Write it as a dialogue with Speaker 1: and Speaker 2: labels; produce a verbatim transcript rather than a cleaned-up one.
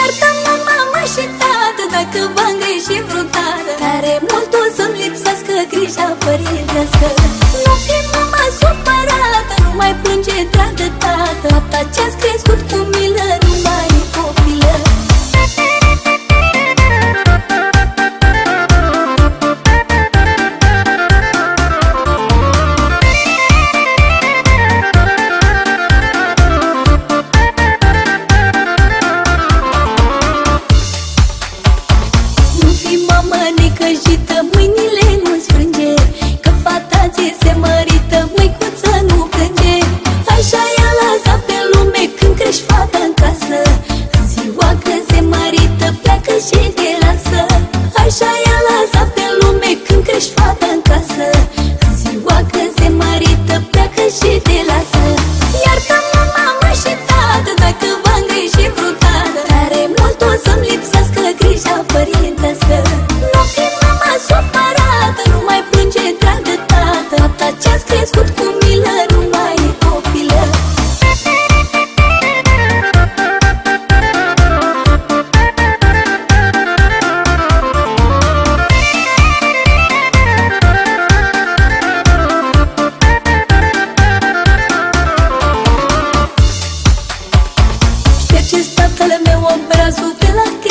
Speaker 1: Iartă-mă mama și tată dacă v-am greșit vreodată. Tare mult o să-mi lipsească grija părintească. Nu fi mama supărată, nu mai plânge, dragă tată. Fapta ce-ați crescut cu milă nu mai e copilă. Necăjită, mâinile nu-ți frânge, că fata ți se mărită, măicuță nu plânge. Așa i-a lăsat pe lume când crești fata în casă. În ziua când se mărită pleacă și te lasă. Așa i-a lăsat pe lume când crești fata în casă. În ziua când se mărită pleacă și te lasă. Iartă-mă mama și tată dacă v-am greșit vreodată. Tare mult o să-mi lipsească grija părintească. Supărată, nu mai plânge, dragă tată. Fapta ce-ați crescut cu milă nu mai e copilă. Ștergeți tatăl meu obrazul de la